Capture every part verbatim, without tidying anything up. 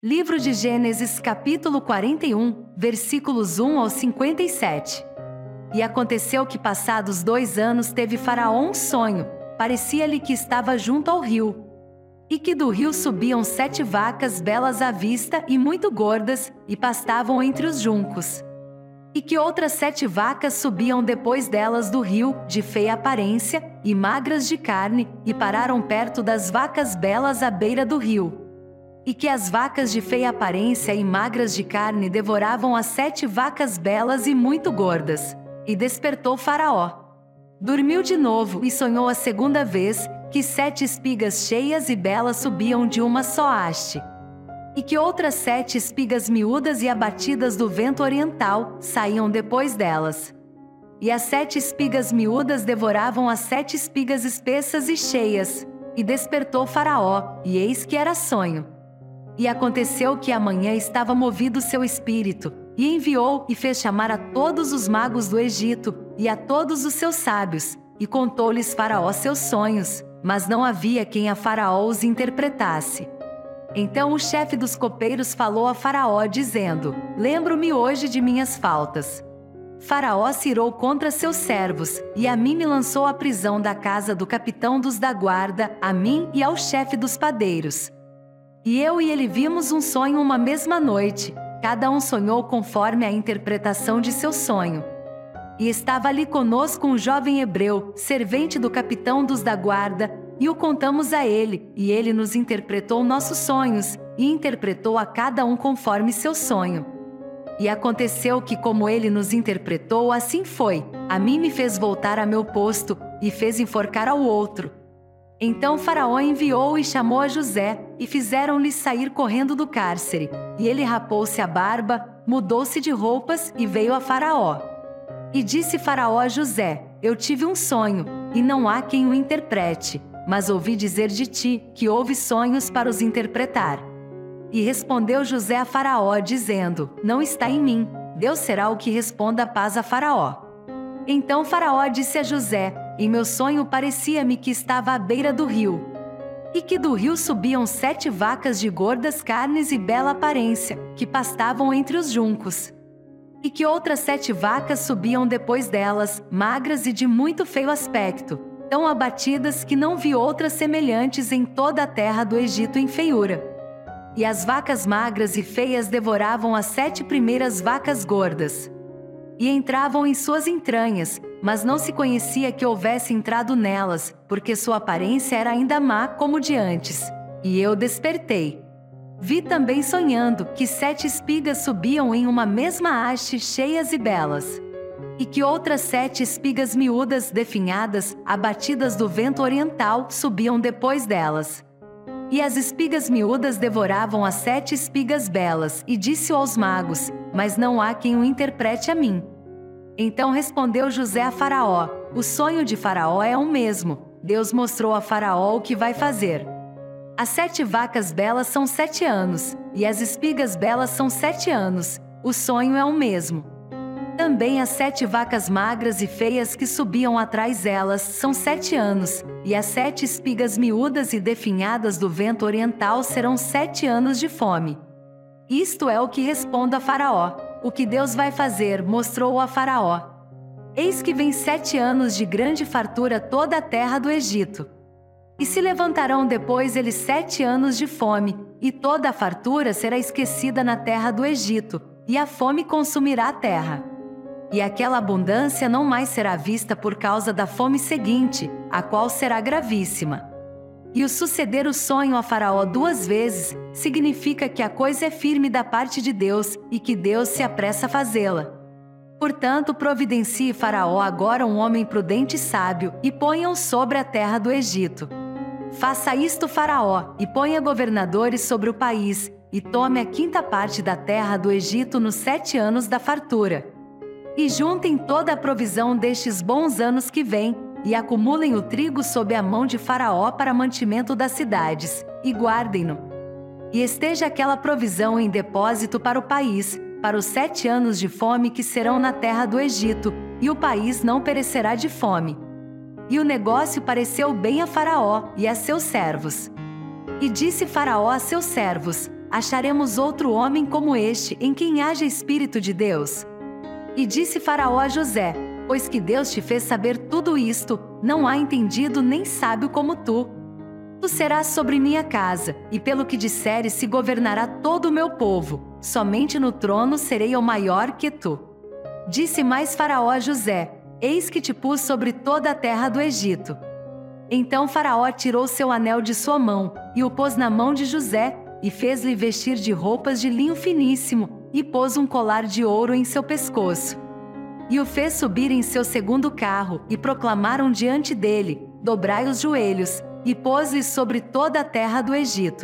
Livro de Gênesis, capítulo quarenta e um, versículos um ao cinquenta e sete. E aconteceu que, passados dois anos, teve Faraó um sonho. Parecia-lhe que estava junto ao rio, e que do rio subiam sete vacas belas à vista e muito gordas, e pastavam entre os juncos. E que outras sete vacas subiam depois delas do rio, de feia aparência, e magras de carne, e pararam perto das vacas belas à beira do rio. E que as vacas de feia aparência e magras de carne devoravam as sete vacas belas e muito gordas. E despertou Faraó. Dormiu de novo e sonhou a segunda vez, que sete espigas cheias e belas subiam de uma só haste. E que outras sete espigas miúdas e abatidas do vento oriental saíam depois delas. E as sete espigas miúdas devoravam as sete espigas espessas e cheias. E despertou Faraó, e eis que era sonho. E aconteceu que amanhã estava movido seu espírito, e enviou e fez chamar a todos os magos do Egito, e a todos os seus sábios, e contou-lhes Faraó seus sonhos, mas não havia quem a Faraó os interpretasse. Então o chefe dos copeiros falou a Faraó, dizendo: Lembro-me hoje de minhas faltas. Faraó se irou contra seus servos, e a mim me lançou à prisão da casa do capitão dos da guarda, a mim e ao chefe dos padeiros. E eu e ele vimos um sonho uma mesma noite, cada um sonhou conforme a interpretação de seu sonho. E estava ali conosco um jovem hebreu, servente do capitão dos da guarda, e o contamos a ele, e ele nos interpretou nossos sonhos, e interpretou a cada um conforme seu sonho. E aconteceu que, como ele nos interpretou, assim foi, a mim me fez voltar a meu posto, e fez enforcar ao outro. Então Faraó enviou e chamou a José, e fizeram-lhe sair correndo do cárcere. E ele rapou-se a barba, mudou-se de roupas e veio a Faraó. E disse Faraó a José: Eu tive um sonho, e não há quem o interprete, mas ouvi dizer de ti, que houve sonhos para os interpretar. E respondeu José a Faraó, dizendo: Não está em mim, Deus será o que responda a paz a Faraó. Então Faraó disse a José: Em meu sonho parecia-me que estava à beira do rio, e que do rio subiam sete vacas de gordas carnes e bela aparência, que pastavam entre os juncos. E que outras sete vacas subiam depois delas, magras e de muito feio aspecto, tão abatidas que não vi outras semelhantes em toda a terra do Egito em feiura. E as vacas magras e feias devoravam as sete primeiras vacas gordas. E entravam em suas entranhas, mas não se conhecia que houvesse entrado nelas, porque sua aparência era ainda má como de antes. E eu despertei. Vi também sonhando que sete espigas subiam em uma mesma haste cheias e belas. E que outras sete espigas miúdas definhadas, abatidas do vento oriental, subiam depois delas. E as espigas miúdas devoravam as sete espigas belas, e disse aos magos: Mas não há quem o interprete a mim. Então respondeu José a Faraó: O sonho de Faraó é o mesmo. Deus mostrou a Faraó o que vai fazer. As sete vacas belas são sete anos, e as espigas belas são sete anos. O sonho é o mesmo. Também as sete vacas magras e feias que subiam atrás delas são sete anos, e as sete espigas miúdas e definhadas do vento oriental serão sete anos de fome. Isto é o que respondo a Faraó. O que Deus vai fazer, mostrou a Faraó. Eis que vem sete anos de grande fartura toda a terra do Egito. E se levantarão depois eles sete anos de fome, e toda a fartura será esquecida na terra do Egito, e a fome consumirá a terra. E aquela abundância não mais será vista por causa da fome seguinte, a qual será gravíssima. E o suceder o sonho a Faraó duas vezes, significa que a coisa é firme da parte de Deus, e que Deus se apressa a fazê-la. Portanto, providencie Faraó agora um homem prudente e sábio, e ponha-o sobre a terra do Egito. Faça isto Faraó, e ponha governadores sobre o país, e tome a quinta parte da terra do Egito nos sete anos da fartura. E juntem toda a provisão destes bons anos que vêm, e acumulem o trigo sob a mão de Faraó para mantimento das cidades, e guardem-no. E esteja aquela provisão em depósito para o país, para os sete anos de fome que serão na terra do Egito, e o país não perecerá de fome. E o negócio pareceu bem a Faraó e a seus servos. E disse Faraó a seus servos: acharemos outro homem como este, em quem haja Espírito de Deus? E disse Faraó a José: pois que Deus te fez saber tudo isto, não há entendido nem sábio como tu. Tu serás sobre minha casa, e pelo que disseres se governará todo o meu povo. Somente no trono serei eu maior que tu. Disse mais Faraó a José: eis que te pus sobre toda a terra do Egito. Então Faraó tirou seu anel de sua mão, e o pôs na mão de José, e fez-lhe vestir de roupas de linho finíssimo, e pôs um colar de ouro em seu pescoço. E o fez subir em seu segundo carro, e proclamaram diante dele: dobrai os joelhos, e pôs-lhe sobre toda a terra do Egito.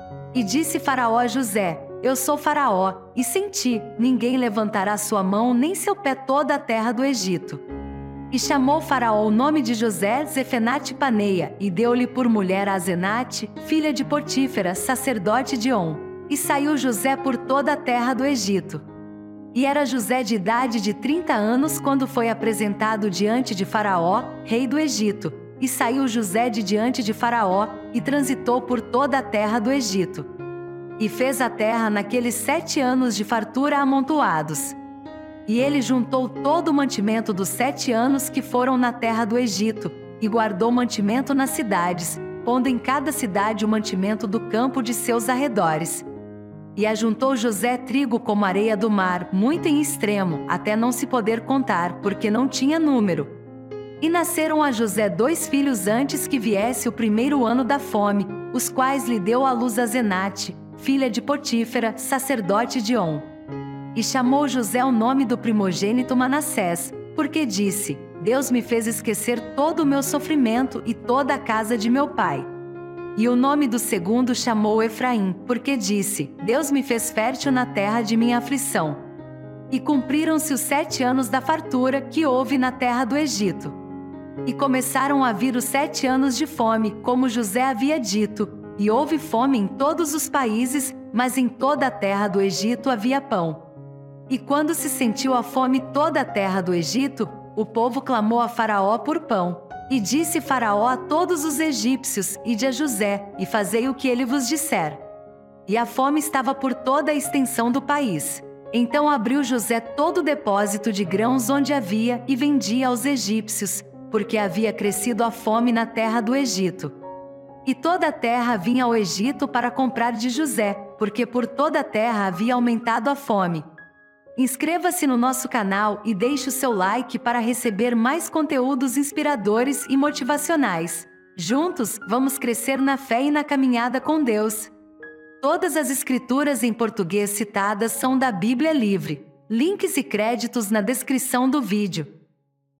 E disse Faraó a José: eu sou Faraó, e sem ti ninguém levantará sua mão nem seu pé toda a terra do Egito. E chamou Faraó o nome de José Zefenate Paneia, e deu-lhe por mulher a Asenate, filha de Potífera, sacerdote de On. E saiu José por toda a terra do Egito. E era José de idade de trinta anos quando foi apresentado diante de Faraó, rei do Egito. E saiu José de diante de Faraó, e transitou por toda a terra do Egito. E fez a terra naqueles sete anos de fartura amontoados. E ele juntou todo o mantimento dos sete anos que foram na terra do Egito, e guardou mantimento nas cidades, pondo em cada cidade o mantimento do campo de seus arredores. E ajuntou José trigo como areia do mar, muito em extremo, até não se poder contar, porque não tinha número. E nasceram a José dois filhos antes que viesse o primeiro ano da fome, os quais lhe deu à luz Asenate, filha de Potífera, sacerdote de On. E chamou José o nome do primogênito Manassés, porque disse: Deus me fez esquecer todo o meu sofrimento e toda a casa de meu pai. E o nome do segundo chamou Efraim, porque disse: Deus me fez fértil na terra de minha aflição. E cumpriram-se os sete anos da fartura que houve na terra do Egito. E começaram a vir os sete anos de fome, como José havia dito, e houve fome em todos os países, mas em toda a terra do Egito havia pão. E quando se sentiu a fome toda a terra do Egito, o povo clamou a Faraó por pão. E disse Faraó a todos os egípcios: Ide a José, e fazei o que ele vos disser. E a fome estava por toda a extensão do país. Então abriu José todo o depósito de grãos onde havia, e vendia aos egípcios, porque havia crescido a fome na terra do Egito. E toda a terra vinha ao Egito para comprar de José, porque por toda a terra havia aumentado a fome. Inscreva-se no nosso canal e deixe o seu like para receber mais conteúdos inspiradores e motivacionais. Juntos, vamos crescer na fé e na caminhada com Deus. Todas as escrituras em português citadas são da Bíblia Livre. Links e créditos na descrição do vídeo.